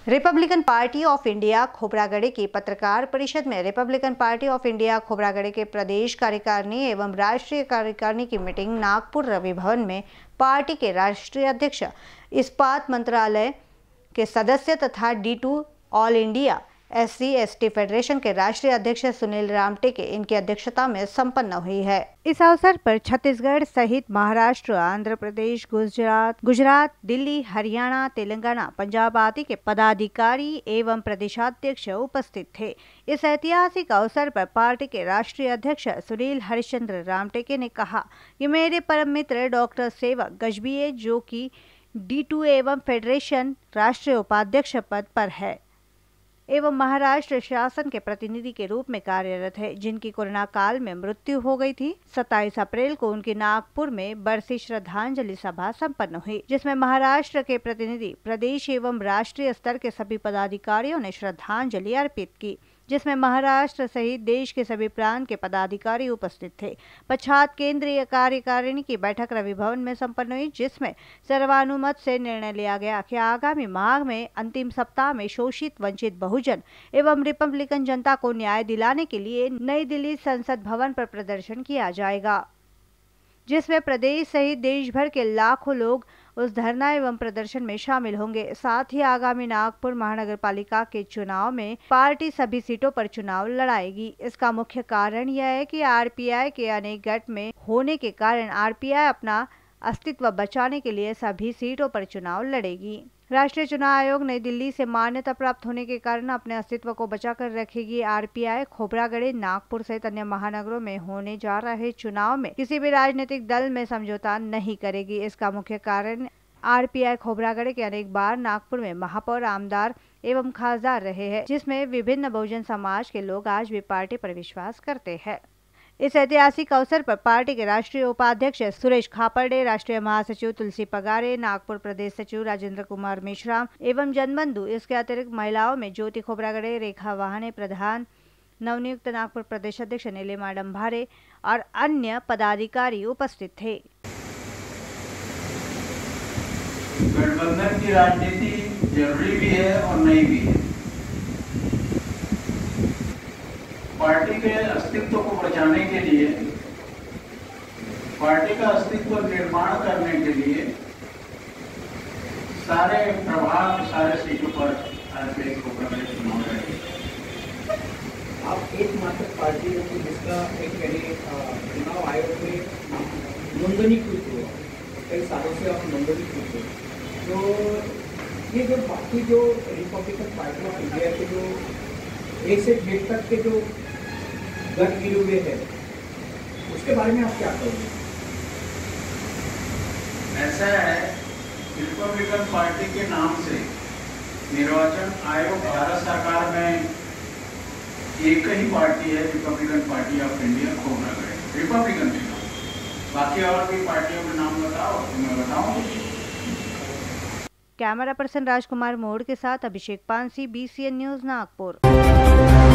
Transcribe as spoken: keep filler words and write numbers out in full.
Republican party of India Khobragade की पत्रकार परिषद में Republican party of India Khobragade के प्रदेश कार्यकारिणी एवं राष्ट्रीय कार्यकारिणी की मीटिंग नागपुर रवि भवन में पार्टी के राष्ट्रीय अध्यक्ष, इस्पात मंत्रालय के सदस्य तथा D two all India S C S T federation के राष्ट्रीय अध्यक्ष सुनील रामटेके इनकी अध्यक्षता में संपन्न हुई है। इस अवसर पर छत्तीसगढ़ सहित महाराष्ट्र, आंध्र प्रदेश, गुजरात गुजरात दिल्ली, हरियाणा, तेलंगाना, पंजाब आदि के पदाधिकारी एवं प्रदेशाध्यक्ष उपस्थित थे। इस ऐतिहासिक अवसर पर पार्टी के राष्ट्रीय अध्यक्ष सुनील हरिश्चंद्र रामटेके ने कहा कि मेरे परम मित्र डॉक्टर सेवक गजभिये, जो कि डी टू एवं फेडरेशन राष्ट्रीय उपाध्यक्ष पद पर है एवं महाराष्ट्र शासन के प्रतिनिधि के रूप में कार्यरत है, जिनकी कोरोना काल में मृत्यु हो गई थी। सत्ताईस अप्रैल को उनकी नागपुर में बरसी श्रद्धांजलि सभा संपन्न हुई, जिसमें महाराष्ट्र के प्रतिनिधि, प्रदेश एवं राष्ट्रीय स्तर के सभी पदाधिकारियों ने श्रद्धांजलि अर्पित की, जिसमें महाराष्ट्र सहित देश के सभी प्रांत के पदाधिकारी उपस्थित थे। पश्चात केंद्रीय कार्यकारिणी की बैठक रवि भवन में संपन्न हुई, जिसमें सर्वानुमत से निर्णय लिया गया कि आगामी माह में अंतिम सप्ताह में शोषित, वंचित बहुजन एवं रिपब्लिकन जनता को न्याय दिलाने के लिए नई दिल्ली संसद भवन पर प्रदर्शन किया जाएगा, जिसमें प्रदेश सहित देश भर के लाखों लोग उस धरना एवं प्रदर्शन में शामिल होंगे। साथ ही आगामी नागपुर महानगर पालिका के चुनाव में पार्टी सभी सीटों पर चुनाव लड़ाएगी। इसका मुख्य कारण यह है कि आर पी आई के अनेक गठ में होने के कारण आर पी आई अपना अस्तित्व बचाने के लिए सभी सीटों पर चुनाव लड़ेगी। राष्ट्रीय चुनाव आयोग नई दिल्ली से मान्यता प्राप्त होने के कारण अपने अस्तित्व को बचाकर रखेगी। R P I Khobragade, Nagpur सहित अन्य महानगरों में होने जा रहे चुनाव में किसी भी राजनीतिक दल में समझौता नहीं करेगी। इसका मुख्य कारण आर पी आई खोबरागढ़ के अनेक बार नागपुर में महापौर, आमदार एवं खासदार रहे हैं, जिसमें विभिन्न बहुजन समाज के लोग आज भी पार्टी पर विश्वास करते हैं। इस ऐतिहासिक अवसर पर पार्टी के राष्ट्रीय उपाध्यक्ष सुरेश खापर्डे, राष्ट्रीय महासचिव तुलसी पगारे, नागपुर प्रदेश सचिव राजेंद्र कुमार मेश्राम एवं जनबंधु, इसके अतिरिक्त महिलाओं में ज्योति खोबरागढ़, रेखा वाहने, प्रधान नवनियुक्त नागपुर प्रदेश अध्यक्ष नीलिमा डंभारे और अन्य पदाधिकारी उपस्थित थे। गठबंधन की राजनीति जरूरी भी है और नहीं भी है। पार्टी के अस्तित्व को बचाने के लिए, पार्टी का अस्तित्व निर्माण करने के लिए सारे प्रभाग, सारे सीटों पर चुनाव रहेंगे। आप एकमात्र पार्टी है जिसका एक चुनाव आयोग में नोंदणीकृत हुआ, कई सालों से आप नोंदणीकृत हो, तो ये जो बाकी जो रिपब्लिकन पार्टी ऑफ इंडिया के जो एक से डेढ़ तक के जो गठ गिरे हुए हैं, उसके बारे में आप क्या कहोगे? ऐसा है, रिपब्लिकन पार्टी के नाम से निर्वाचन आयोग भारत सरकार में एक ही पार्टी है, republican party of India Khobragade, republican के नाम। बाकी और भी पार्टियों के नाम बताओ तो मैं बताऊं। कैमरा पर्सन राजकुमार मोड़ के साथ Abhishek Pansi, B C N news, Nagpur.